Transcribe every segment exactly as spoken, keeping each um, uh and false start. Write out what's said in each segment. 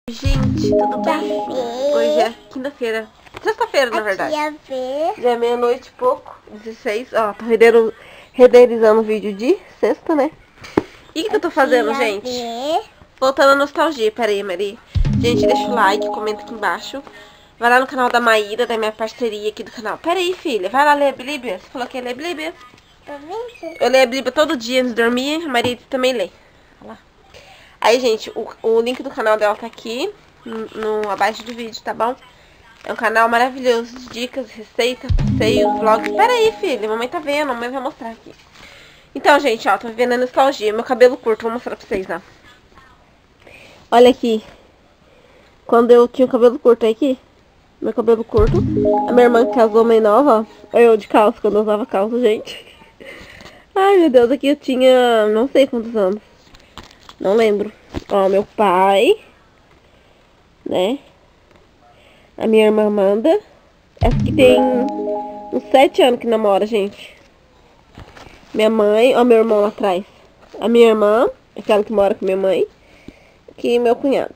Gente, tudo bem? Hoje é quinta-feira. Sexta-feira, na verdade. Já é meia-noite e pouco. dezesseis. Ó, tô renderizando, renderizando o vídeo de sexta, né? E o que, que eu tô fazendo, gente? Voltando à nostalgia. Pera aí, Maria. Gente, deixa o like, comenta aqui embaixo. Vai lá no canal da Maíra, da minha parceria aqui do canal. Pera aí, filha. Vai lá ler a Bíblia. Você falou que ia ler a Bíblia? Eu leio a Bíblia todo dia antes de dormir. A Maria também lê. Olha lá. Aí, gente, o, o link do canal dela tá aqui no, no abaixo do vídeo, tá bom? É um canal maravilhoso de dicas, receitas, passeios, vlogs. Pera aí, filha, mamãe tá vendo, a mamãe vai mostrar aqui. Então, gente, ó, tô vivendo a nostalgia. Meu cabelo curto, vou mostrar pra vocês, ó. Olha aqui. Quando eu tinha o cabelo curto, aí aqui. Meu cabelo curto. A minha irmã que casou meio nova, ó. Eu de calça, quando eu usava calça, gente. Ai, meu Deus, aqui eu tinha não sei quantos anos. Não lembro. Ó, meu pai. Né? A minha irmã Amanda. Essa que tem uns sete anos que namora, gente. Minha mãe. Ó, meu irmão lá atrás. A minha irmã. Aquela que mora com minha mãe. Aqui meu cunhado.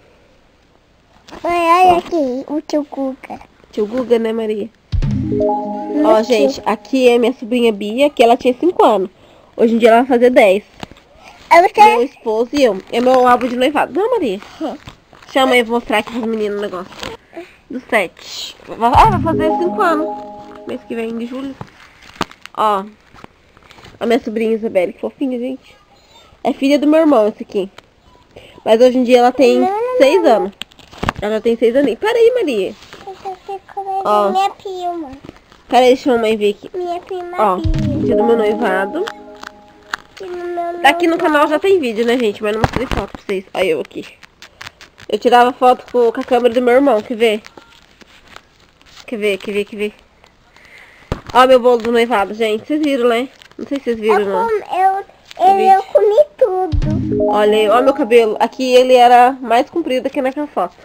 Olha ó. Aqui, o tio Guga. Tio Guga, né, Maria? Ó, gente, aqui é minha sobrinha Bia, que ela tinha cinco anos. Hoje em dia ela vai fazer dez. Meu esposo e eu. É meu álbum de noivado. Não, Maria. Chama aí, eu vou mostrar aqui pros meninos o negócio. Do sete. Ah, vai fazer cinco anos. Mês que vem, de julho. Ó. A minha sobrinha Isabelle, que fofinha, gente. É filha do meu irmão, esse aqui. Mas hoje em dia ela tem seis anos. Ela tem seis aninhos. Pera aí, Maria. Ó. Minha prima. Pera aí, deixa a mamãe ver aqui. Minha prima. Ó, dia do meu noivado. Aqui no canal já tem vídeo, né, gente? Mas não mostrei foto pra vocês. Olha eu aqui. Eu tirava foto com, com a câmera do meu irmão. Quer ver? Quer ver, quer ver, quer ver? Ó meu bolo do noivado, gente. Vocês viram, né? Não sei se vocês viram, eu não. Com, eu, eu, eu comi tudo. Olha, ó meu cabelo. Aqui ele era mais comprido que naquela foto.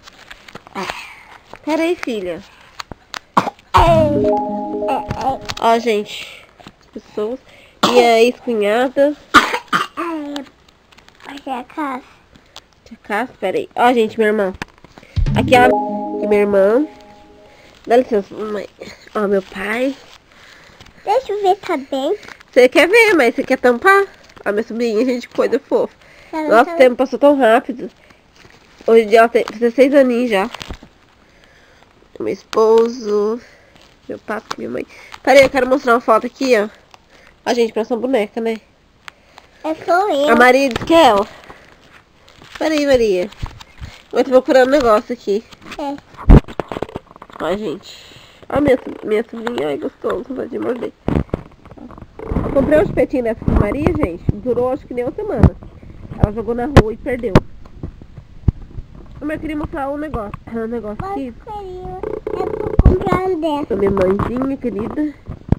Pera aí, filha. Ó, gente. Pessoas. Minha ex-cunhada. Olha a casa. Tia Cássia, pera aí. Ó, gente, minha irmã. Aqui é a minha irmã. Dá licença, mamãe. Ó, meu pai. Deixa eu ver também. Você quer ver, mas você quer tampar? Ó, minha sobrinha, gente, coisa fofa. Nossa, o tempo passou tão rápido. Hoje em dia ela tem dezesseis aninhos já. Meu esposo. Meu papo, minha mãe. Peraí, eu quero mostrar uma foto aqui, ó. Ó, gente, parece uma boneca, né? É só eu. A Maria disse que é ela. Peraí, Maria. Eu tô procurando um negócio aqui. É. Ó, gente. Ó, minha, minha sobrinha. Ai, gostoso. Vontade de morder. Eu comprei um espetinho dessa de Maria, gente. Durou acho que nem uma semana. Ela jogou na rua e perdeu. Eu queria mostrar um negócio. Um negócio aqui. Eu vou comprar um dessa. A minha mãezinha querida.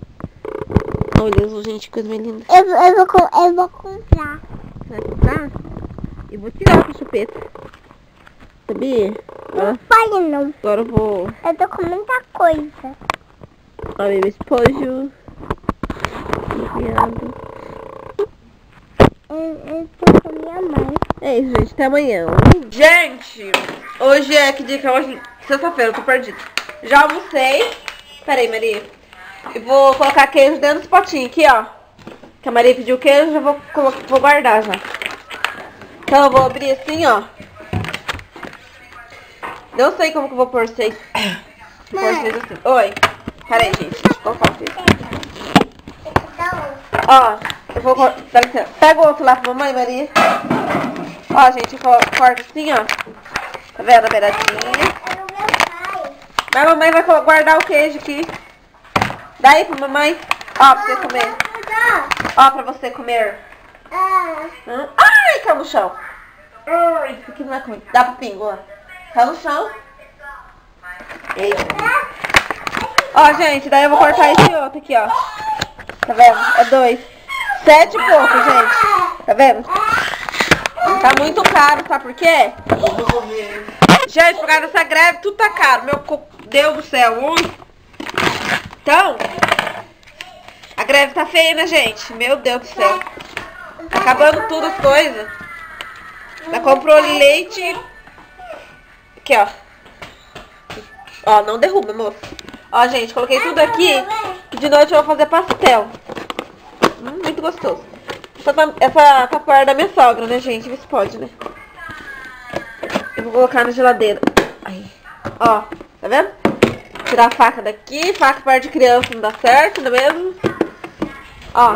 Olha, gente, que coisa mais linda. Eu, eu, vou, eu vou comprar. Vai comprar? Eu vou tirar essa chupeta. Sabia? Não fale não. Agora eu vou... Eu tô com muita coisa. Ó, meu esposo. Meu cunhado. Eu, eu tô com minha mãe. É isso, gente. Até amanhã. Gente, hoje é... Que dia que é hoje? Sexta-feira, eu tô perdida. Já almocei. Pera aí, Maria. E vou colocar queijo dentro desse potinho aqui, ó. Que a Maria pediu queijo, já vou, vou guardar já. Então eu vou abrir assim, ó. Não sei como que eu vou pôr vocês. Vou pôr vocês assim. Oi. Pera aí, gente. Deixa eu colocar assim. Ó, eu vou... Dá licença. Pega o outro lá pra mamãe, Maria. Ó, gente, eu corto assim, ó. Tá vendo a beiradinha? Mas a mamãe vai guardar o queijo aqui. Dá aí pra mamãe. Ó, pra você comer. Ó, pra você comer. Hum. Ai, caiu no chão. Ai, isso aqui não é comigo. Dá pro pingo, ó. Caiu no chão. Eita. Ó, gente, daí eu vou cortar esse outro aqui, ó. Tá vendo? É dois. Sete e pouco, gente. Tá vendo? Tá muito caro, sabe por quê? Gente, por causa dessa greve, tudo tá caro. Meu Deus do céu. Ui. Então, a greve tá feia, né, gente? Meu Deus do céu. Tá acabando tudo as coisas. Ela comprou leite Aqui, ó. Ó, não derruba, moça. Ó, gente, coloquei tudo aqui. E de noite eu vou fazer pastel. Hum, muito gostoso. Essa, essa tapoeira é da minha sogra, né, gente? Vê se pode, né? Eu vou colocar na geladeira. Aí. Ó, tá vendo? Tirar a faca daqui. Faca perto de criança não dá certo, não é mesmo? Ó.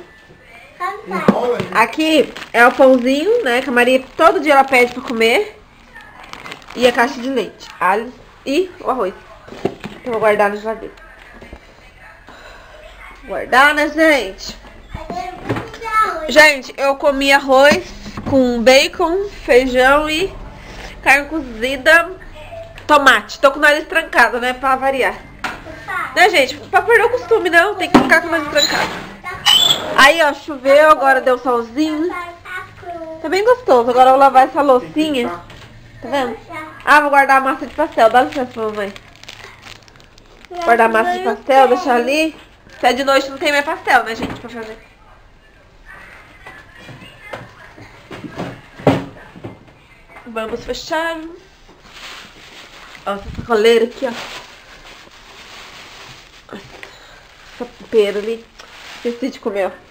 Aqui é o pãozinho, né? Que a Maria todo dia ela pede pra comer. E a caixa de leite. Alho e o arroz. Então eu vou guardar na geladeira. Guardar, né, gente? Gente, eu comi arroz com bacon, feijão e carne cozida, tomate. Tô com o nariz trancado, né? Pra variar. Né, gente? Pra perder o costume, não. Tem que ficar com o nariz trancado. Aí, ó, choveu, agora deu solzinho. Tá bem gostoso. Agora eu vou lavar essa loucinha. Tá vendo? Ah, vou guardar a massa de pastel. Dá licença, mamãe. Guardar a massa de pastel, deixar ali. Até de noite não tem mais pastel, né, gente? Pra fazer. Vamos fechar. Ó, essa sacoleira aqui, ó. Essa pera ali. Esqueci de comer, ó.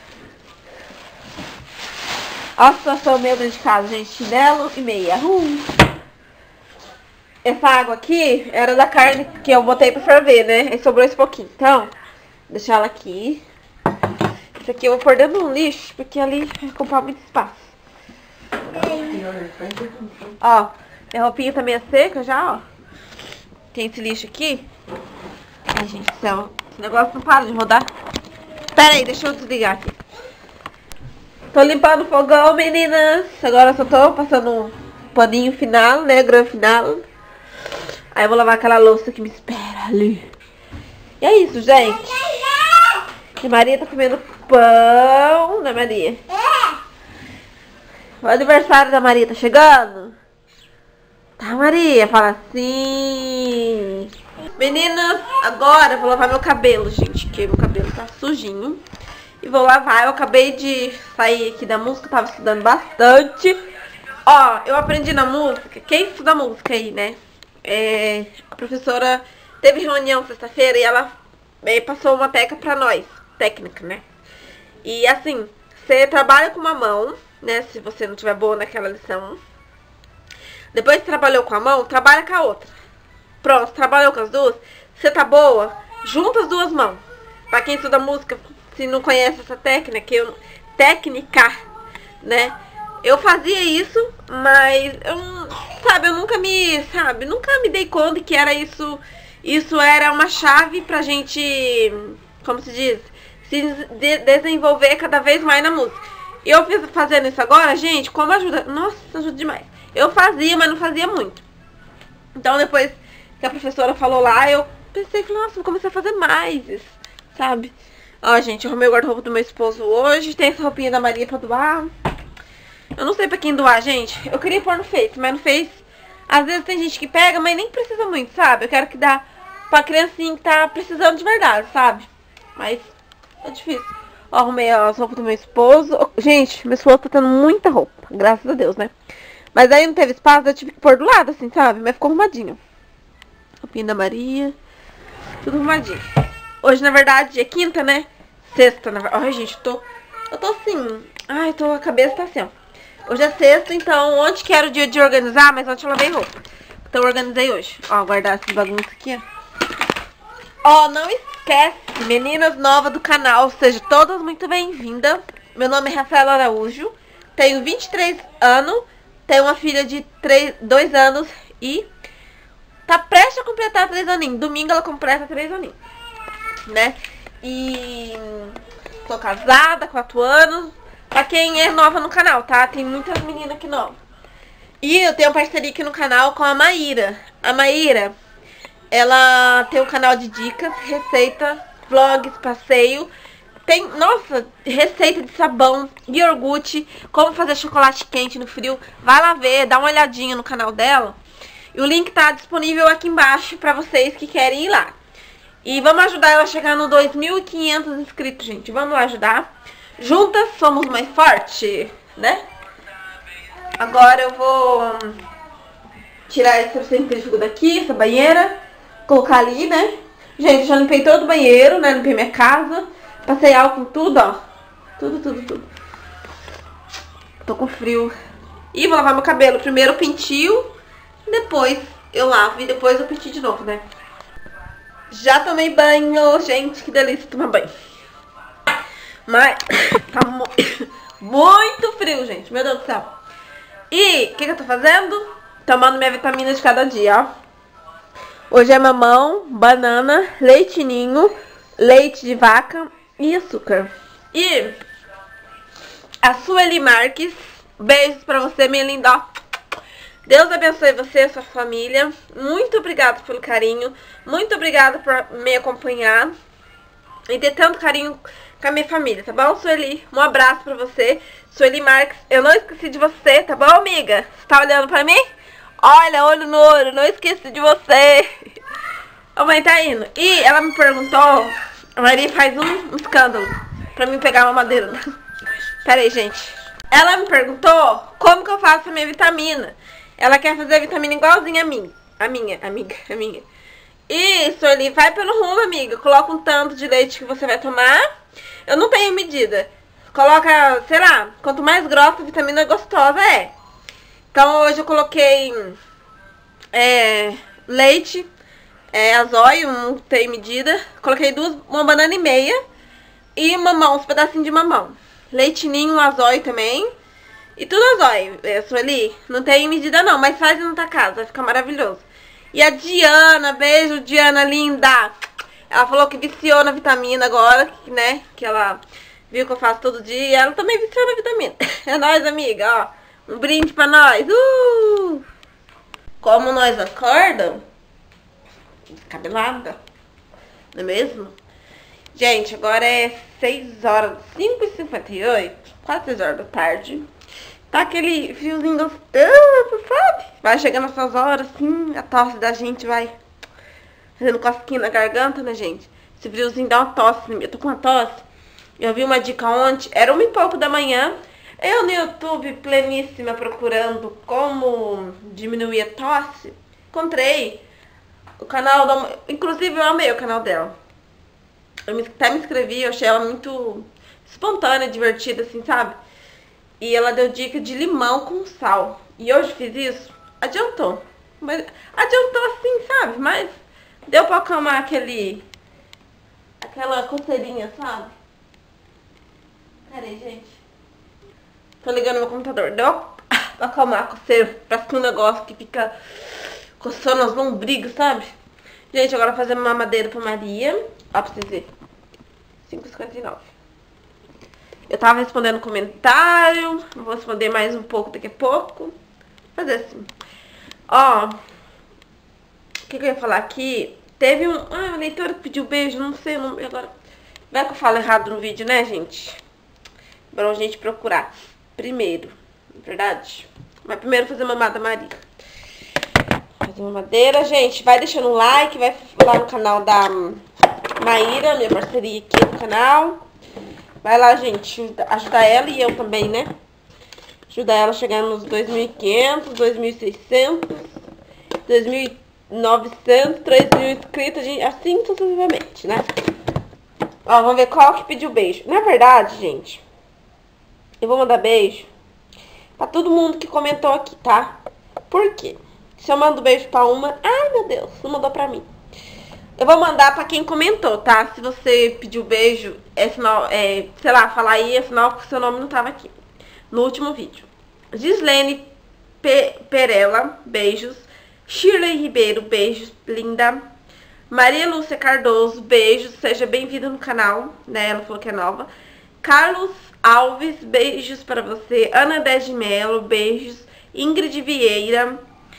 Ó a situação meio dentro de casa, gente. Chinelo e meia. Uh. Essa água aqui era da carne que eu botei pra ferver, né? E sobrou esse pouquinho. Então, vou deixar ela aqui. Isso aqui eu vou pôr dentro de um lixo, porque ali vai ocupar muito espaço. Ó, minha roupinha também é seca já, ó. Tem esse lixo aqui. Ai, gente do céu. Esse negócio não para de rodar. Pera aí, deixa eu desligar aqui. Tô limpando o fogão, meninas. Agora eu só tô passando um paninho final, né? Grão final. Aí eu vou lavar aquela louça que me espera ali. E é isso, gente. E Maria tá comendo pão, né, Maria? O aniversário da Maria tá chegando? Tá, Maria? Fala assim. Meninas, agora eu vou lavar meu cabelo, gente. Porque meu cabelo tá sujinho. E vou lavar. Eu acabei de sair aqui da música. Tava estudando bastante. Ó, eu aprendi na música. Quem estuda música aí, né? É, a professora teve reunião sexta-feira e ela é, passou uma técnica pra nós. Técnica, né? E assim, você trabalha com uma mão, né? Se você não tiver boa naquela lição. Depois que trabalhou com a mão, trabalha com a outra. Pronto, trabalhou com as duas. Você tá boa, junta as duas mãos. Pra quem estuda música, se não conhece essa técnica, eu, técnica, né? Eu fazia isso, mas eu, sabe, eu nunca me, sabe, nunca me dei conta que era isso, isso era uma chave pra gente, como se diz, se de, desenvolver cada vez mais na música. E eu fiz fazendo isso agora, gente, como ajuda, nossa, ajuda demais. Eu fazia, mas não fazia muito. Então depois que a professora falou lá, eu pensei que, nossa, eu comecei a fazer mais isso, sabe? Ó, gente, eu arrumei o guarda-roupa do meu esposo hoje, tem essa roupinha da Maria pra doar. Eu não sei pra quem doar, gente. Eu queria pôr no Face, mas no Face, às vezes tem gente que pega, mas nem precisa muito, sabe? Eu quero que dá pra criancinha que tá precisando de verdade, sabe? Mas é difícil. Ó, arrumei as roupas do meu esposo. Gente, meu esposo tá tendo muita roupa, graças a Deus, né? Mas aí não teve espaço, eu tive que pôr do lado, assim, sabe? Mas ficou arrumadinho. Roupinha da Maria. Tudo arrumadinho. Hoje, na verdade, é quinta, né? Sexta, na verdade. Ai, gente, eu tô... Eu tô assim... Ai, tô... a cabeça tá assim, ó. Hoje é sexta, então ontem que era o dia de organizar, mas ontem eu lavei roupa. Então eu organizei hoje. Ó, guardar essas bagunças aqui, ó. Ó, não esquece, meninas novas do canal, sejam todas muito bem-vindas. Meu nome é Rafaela Araújo. Tenho vinte e três anos. Tenho uma filha de dois anos e tá prestes a completar três aninhos. Domingo ela completa três aninhos, né? E tô casada, quatro anos. Pra quem é nova no canal, tá? Tem muitas meninas aqui novas. E eu tenho parceria aqui no canal com a Maíra. A Maíra, ela tem um canal de dicas, receita, vlogs, passeio. Tem, nossa, receita de sabão, iogurte, como fazer chocolate quente no frio. Vai lá ver, dá uma olhadinha no canal dela. E o link tá disponível aqui embaixo pra vocês que querem ir lá. E vamos ajudar ela a chegar no dois mil e quinhentos inscritos, gente. Vamos lá ajudar. Juntas somos mais fortes, né? Agora eu vou tirar esse centrífugo daqui, essa banheira, colocar ali, né? Gente, já limpei todo o banheiro, né? Limpei minha casa, passei álcool em tudo, ó. Tudo, tudo, tudo. Tô com frio. E vou lavar meu cabelo. Primeiro eu pintio, depois eu lavo e depois eu pintio de novo, né? Já tomei banho, gente, que delícia tomar banho. Mas tá mu muito frio, gente, meu Deus do céu. E o que, que eu tô fazendo? Tomando minha vitamina de cada dia, ó. Hoje é mamão, banana, leite ninho, leite de vaca e açúcar. E a Sueli Marques, beijos pra você, minha linda, ó. Deus abençoe você e sua família. Muito obrigada pelo carinho. Muito obrigada por me acompanhar e ter tanto carinho com a minha família, tá bom, Sueli? Um abraço pra você. Sueli Marques, eu não esqueci de você, tá bom, amiga? Você tá olhando pra mim? Olha, olho no olho, não esqueci de você. A mãe tá indo. E ela me perguntou, a Maria faz um, um escândalo pra mim pegar uma madeira. Pera aí, gente. Ela me perguntou como que eu faço a minha vitamina. Ela quer fazer a vitamina igualzinha a mim. A minha, amiga, a minha. E, Sueli, vai pelo rumo, amiga. Coloca um tanto de leite que você vai tomar. Eu não tenho medida. Coloca, sei lá, quanto mais grossa a vitamina gostosa é. Então hoje eu coloquei é, leite, é, azóio, não tem medida. Coloquei duas, uma banana e meia. E mamão, uns pedacinhos de mamão. Leite ninho, azóio também. E tudo azóio, é, Sueli. Não tem medida não, mas faz na tua casa, vai ficar maravilhoso. E a Diana, beijo Diana linda. Ela falou que viciou na vitamina agora, né? Que ela viu que eu faço todo dia. Ela também viciou na vitamina. É nóis, amiga, ó. Um brinde pra nós. Uh! Como nós acorda? Descabelada. Não é mesmo? Gente, agora é seis horas, cinco e cinquenta e oito. Quase seis horas da tarde. Tá aquele friozinho gostoso, sabe? Vai chegando essas horas, assim, a tosse da gente vai fazendo cosquinha na garganta, né, gente? Esse friozinho dá uma tosse. Eu tô com uma tosse. Eu vi uma dica ontem, era uma e pouco da manhã. Eu no YouTube, pleníssima, procurando como diminuir a tosse. Encontrei o canal da... Inclusive, eu amei o canal dela. Eu me, até me inscrevi, eu achei ela muito espontânea, divertida, assim, sabe? E ela deu dica de limão com sal. E hoje fiz isso, adiantou. Mas adiantou assim, sabe? Mas deu pra acalmar aquele... aquela coceirinha, sabe? Pera aí, gente. Tô ligando meu computador. Deu pra acalmar a coceira. Parece que um negócio que fica coçando as lombrigas, sabe? Gente, agora fazendo uma mamadeira pra Maria. Ó, pra vocês verem. cinco e cinquenta e nove. Eu tava respondendo comentário. Vou responder mais um pouco daqui a pouco. Vou fazer assim. Ó. O que, que eu ia falar aqui? Teve um... Ah, a leitora pediu beijo. Não sei o nome agora. Vai que eu falo errado no vídeo, né, gente? Pra gente procurar. Primeiro. Na verdade. Mas primeiro fazer mamada Maria. Fazer mamadeira, gente. Vai deixando um like. Vai lá no canal da Maíra. Minha parceria aqui no canal. Vai lá, gente, ajudar ela e eu também, né? Ajudar ela a chegar nos dois mil e quinhentos, dois mil e seiscentos, dois mil e novecentos, três mil inscritos, assim sucessivamente, né? Ó, vamos ver qual que pediu beijo. Na verdade, gente, eu vou mandar beijo pra todo mundo que comentou aqui, tá? Por quê? Se eu mando beijo pra uma... Ai, meu Deus, não mandou pra mim. Eu vou mandar pra quem comentou, tá? Se você pediu beijo, é sinal, é, sei lá, falar aí, é sinal que o seu nome não tava aqui. No último vídeo. Gislene Pe Perella, beijos. Shirley Ribeiro, beijos, linda. Maria Lúcia Cardoso, beijos, seja bem-vinda no canal, né? Ela falou que é nova. Carlos Alves, beijos pra você. Ana Dez de Mello, beijos. Ingrid Vieira.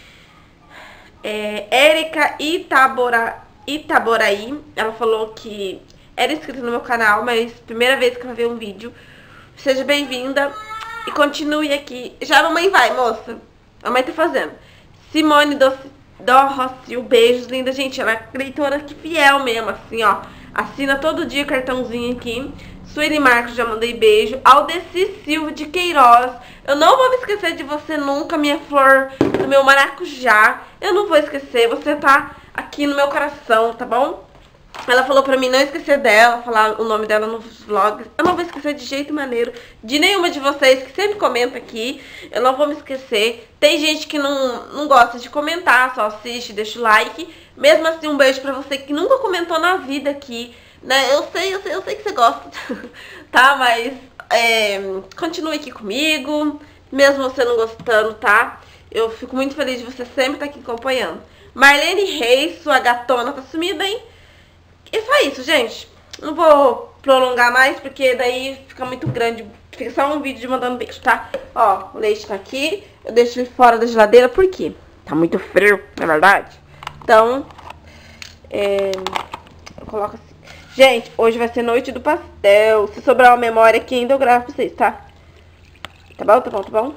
É, Érica Itabora... Itaboraí, ela falou que era inscrita no meu canal, mas primeira vez que ela vê um vídeo. Seja bem-vinda e continue aqui. Já a mamãe vai, moça. A mamãe tá fazendo. Simone Dorrocio, beijos, linda. Gente, ela é leitora que fiel mesmo, assim, ó. Assina todo dia o cartãozinho aqui. Sueli Marcos, já mandei beijo. Aldeci Silva de Queiroz. Eu não vou me esquecer de você nunca, minha flor do meu maracujá. Eu não vou esquecer, você tá aqui no meu coração, tá bom? Ela falou pra mim não esquecer dela, falar o nome dela nos vlogs. Eu não vou esquecer de jeito maneiro de nenhuma de vocês que sempre comenta aqui. Eu não vou me esquecer. Tem gente que não, não gosta de comentar, só assiste, deixa o like. Mesmo assim, um beijo pra você que nunca comentou na vida aqui, né? Eu sei, eu sei, eu sei que você gosta, tá? Mas é, continue aqui comigo, mesmo você não gostando, tá? Eu fico muito feliz de você sempre estar aqui acompanhando. Marlene Reis, sua gatona tá sumida, hein? E só isso, gente. Não vou prolongar mais, porque daí fica muito grande. Fica só um vídeo de mandando beijo, tá? Ó, o leite tá aqui. Eu deixo ele fora da geladeira, por quê? Tá muito frio, não é verdade? Então, é, eu coloco assim. Gente, hoje vai ser noite do pastel. Se sobrar uma memória aqui ainda eu gravo pra vocês, tá? Tá bom, tá bom, tá bom?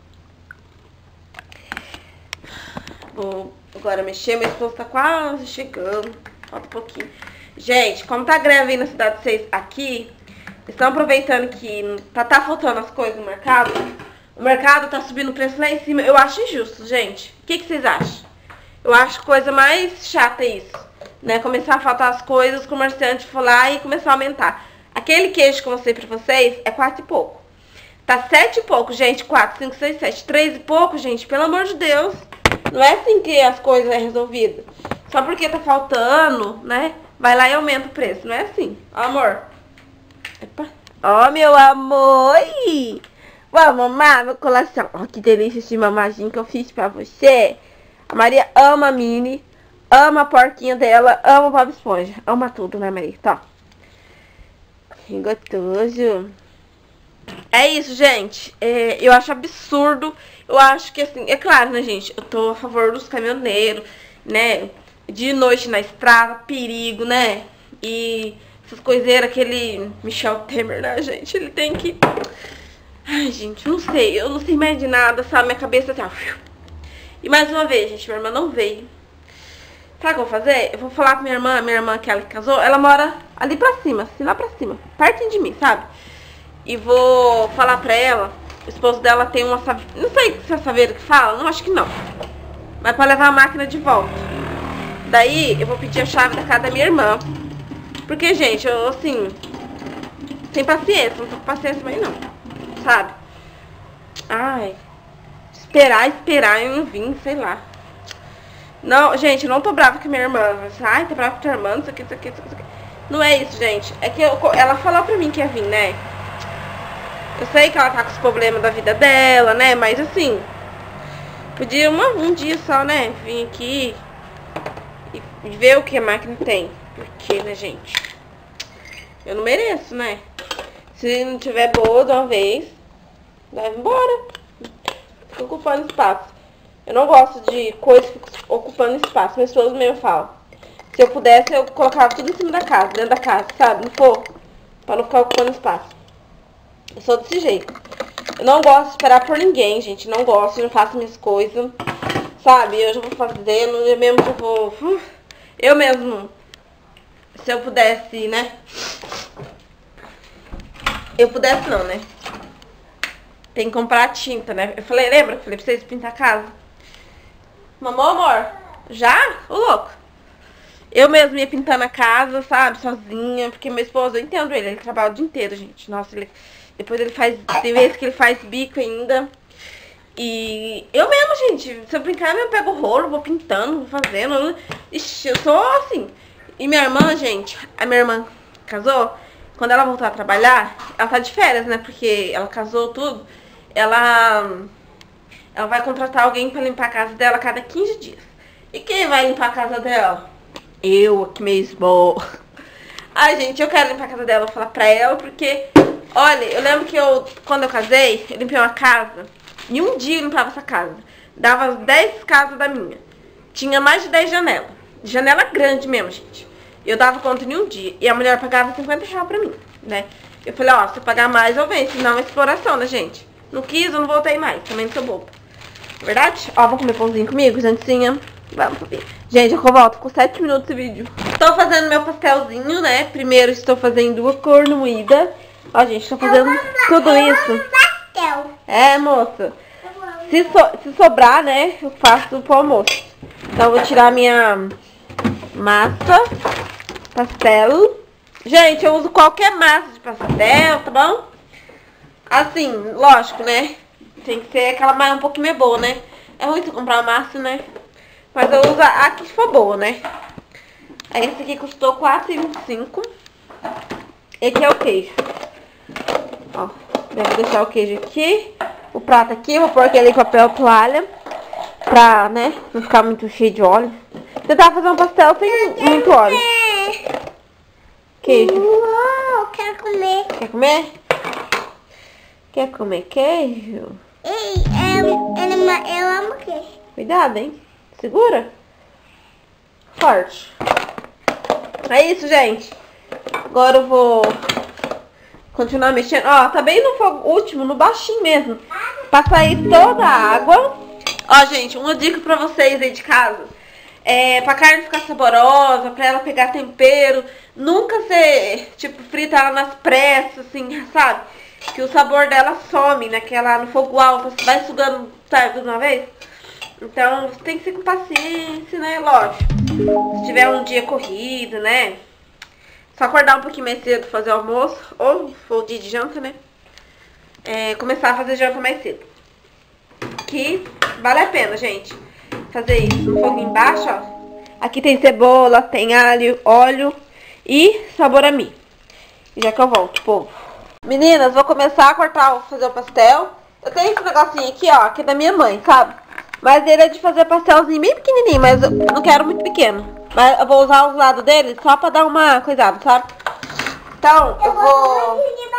Vou agora mexer. Meu esposo tá quase chegando. Falta um pouquinho. Gente, como tá greve aí na cidade de vocês aqui, estão aproveitando que tá, tá faltando as coisas no mercado. O mercado tá subindo o preço lá em cima. Eu acho injusto, gente. O que, que vocês acham? Eu acho coisa mais chata isso, né? Começar a faltar as coisas, o comerciante for lá e começar a aumentar. Aquele queijo que eu mostrei pra vocês é quatro e pouco. Tá sete e pouco, gente. Quatro, cinco, seis, sete. Três e pouco, gente. Pelo amor de Deus. Não é assim que as coisas é resolvidas. Só porque tá faltando, né? Vai lá e aumenta o preço. Não é assim. Ó, amor. Epa. Ó, meu amor. Vamos mamar meu coração. Ó, que delícia esse mamadinho que eu fiz pra você. A Maria ama a Mini. Ama a porquinha dela. Ama o Bob Esponja. Ama tudo, né, Maria? Tá. Que gostoso. É isso, gente. É, eu acho absurdo. Eu acho que, assim, é claro, né, gente? Eu tô a favor dos caminhoneiros, né? De noite na estrada, perigo, né? E essas coiseiras, aquele Michel Temer, né, gente? Ele tem que... Ai, gente, não sei. Eu não sei mais de nada, sabe? Minha cabeça assim, ó. E mais uma vez, gente, minha irmã não veio. Sabe o que eu vou fazer? Eu vou falar com minha irmã, minha irmã, aquela que casou, ela mora ali pra cima, assim, lá pra cima, pertinho de mim, sabe? E vou falar pra ela, o esposo dela tem uma saveira, não sei se é saveira que fala, não, acho que não. Mas pra levar a máquina de volta. Daí, eu vou pedir a chave da casa da minha irmã. Porque, gente, eu, assim, sem paciência, não tô com paciência mais não, sabe? Ai, esperar, esperar, eu não vim, sei lá. Não, gente, eu não tô brava com a minha irmã. Ai, tô brava com a tua irmã, não sei o que, isso aqui, isso aqui. Não é isso, gente. É que eu, ela falou pra mim que ia vir, né? Eu sei que ela tá com os problemas da vida dela, né? Mas assim, podia uma, um dia só, né? Vir aqui e ver o que a máquina tem. Porque, né, gente? Eu não mereço, né? Se não tiver boa de uma vez, leva embora. Fica ocupando espaço. Eu não gosto de coisas que ficam ocupando espaço. Minhas pessoas mesmo falam. Se eu pudesse, eu colocava tudo em cima da casa, dentro da casa, sabe? No forro. Pra não ficar ocupando espaço. Eu sou desse jeito. Eu não gosto de esperar por ninguém, gente. Não gosto, eu não faço minhas coisas. Sabe? Eu já vou fazendo, eu mesmo já vou... Eu mesmo, se eu pudesse, né? Eu pudesse não, né? Tem que comprar tinta, né? Eu falei, lembra que eu falei pra vocês pintar a casa? Mamô, amor? Já? Ô, louco. Eu mesmo ia pintando a casa, sabe? Sozinha. Porque meu esposo, eu entendo ele. Ele trabalha o dia inteiro, gente. Nossa, ele... Depois ele faz... Tem vezes que ele faz bico ainda. E eu mesmo, gente. Se eu brincar, eu mesmo pego o rolo, vou pintando, vou fazendo. Ixi, eu sou assim. E minha irmã, gente... A minha irmã casou. Quando ela voltar a trabalhar... Ela tá de férias, né? Porque ela casou tudo. Ela... Ela vai contratar alguém pra limpar a casa dela a cada quinze dias. E quem vai limpar a casa dela? Eu, aqui mesmo. Ai, gente, eu quero limpar a casa dela. Vou falar pra ela, porque... Olha, eu lembro que eu... Quando eu casei, eu limpei uma casa. Em um dia eu limpava essa casa. Dava as dez casas da minha. Tinha mais de dez janelas. Janela grande mesmo, gente. Eu dava conta em um dia. E a mulher pagava cinquenta reais pra mim, né? Eu falei, ó, se eu pagar mais, eu venho. Senão é exploração, né, gente? Não quis, eu não voltei mais. Também não sou boba. Verdade? Ó, vamos comer pãozinho comigo, jantinha. Vamos ver. Gente, eu volto com sete minutos de vídeo. Estou fazendo meu pastelzinho, né? Primeiro estou fazendo a cor moída. Ó, gente, tô fazendo tudo isso. É, moça. Se, so, se sobrar, né, eu faço pro almoço. Então, eu vou tirar minha massa, pastel. Gente, eu uso qualquer massa de pastel, tá bom? Assim, lógico, né? Tem que ser aquela massa um pouquinho mais boa, né? É ruim você comprar uma massa, né? Mas eu uso a que for boa, né? Aí esse aqui custou quatro reais e vinte e cinco centavos. Esse é o queijo. Ó, eu vou deixar o queijo aqui. O prato aqui, eu vou pôr aquele papel toalha. Pra, né, não ficar muito cheio de óleo. Tentar fazer um pastel sem muito óleo. Queijo. Uou, quero comer. Quer comer? Quer comer queijo? Ei, eu, eu, eu amo queijo. Cuidado, hein? Segura. Forte. É isso, gente. Agora eu vou continuar mexendo. Ó, tá bem no fogo último, no baixinho mesmo. Pra sair toda a água. Ó, gente, uma dica pra vocês aí de casa. É, pra carne ficar saborosa, pra ela pegar tempero. Nunca ser, tipo, frita ela nas pressas, assim, sabe? Que o sabor dela some naquela, no fogo alto, vai sugando, sabe, de uma vez. Então, tem que ser com paciência, né? Lógico. Se tiver um dia corrido, né? Só acordar um pouquinho mais cedo, fazer o almoço. Ou for o dia de janta, né? É, começar a fazer janta mais cedo. Que vale a pena, gente. Fazer isso no fogo embaixo, ó. Aqui tem cebola, tem alho, óleo e sabor a mim. Já que eu volto, povo. Meninas, vou começar a cortar, fazer o pastel. Eu tenho esse negocinho aqui, ó, que é da minha mãe, sabe? Mas ele é de fazer pastelzinho bem pequenininho, mas eu não quero muito pequeno. Mas eu vou usar os lados dele só pra dar uma coisada, sabe? Então, eu vou...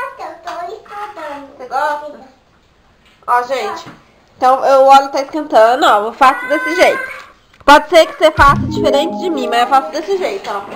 Você gosta? Ó, gente. Então, o óleo tá esquentando, ó. Eu faço desse jeito. Pode ser que você faça diferente de mim, mas eu faço desse jeito, ó.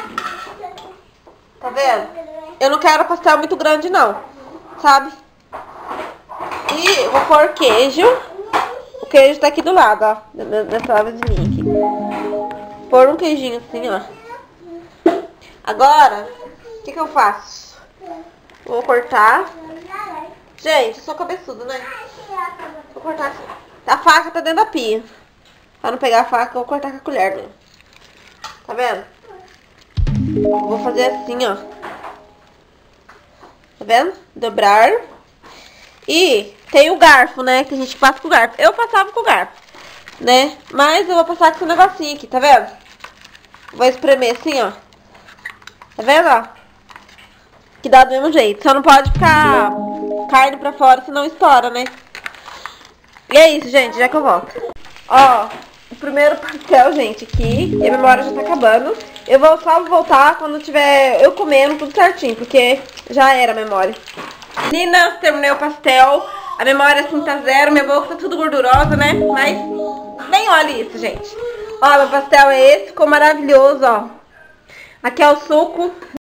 Tá vendo? Eu não quero pastel muito grande, não. Sabe? E eu vou pôr queijo. O queijo tá aqui do lado, ó. Nessa vasilhinha aqui. Pôr um queijinho assim, ó. Agora, o que que eu faço? Vou cortar. Gente, eu sou cabeçuda, né? Vou cortar assim. A faca tá dentro da pia. Pra não pegar a faca, eu vou cortar com a colher, né? Tá vendo? Vou fazer assim, ó. Tá vendo? Dobrar. E tem o garfo, né? Que a gente passa com o garfo. Eu passava com o garfo, né? Mas eu vou passar com esse negocinho aqui, tá vendo? Vou espremer assim, ó. Tá vendo, ó? Que dá do mesmo jeito. Só não pode ficar carne pra fora, senão estoura, né? E é isso, gente. Já que eu volto. Ó, o primeiro pastel, gente, aqui. E a memória já tá acabando. Eu vou só voltar quando tiver eu comendo tudo certinho, porque já era a memória. Meninas, terminei o pastel. A memória assim tá zero. Minha boca tá tudo gordurosa, né? Mas nem olha isso, gente. Ó, meu pastel é esse. Ficou maravilhoso, ó. Aqui é o suco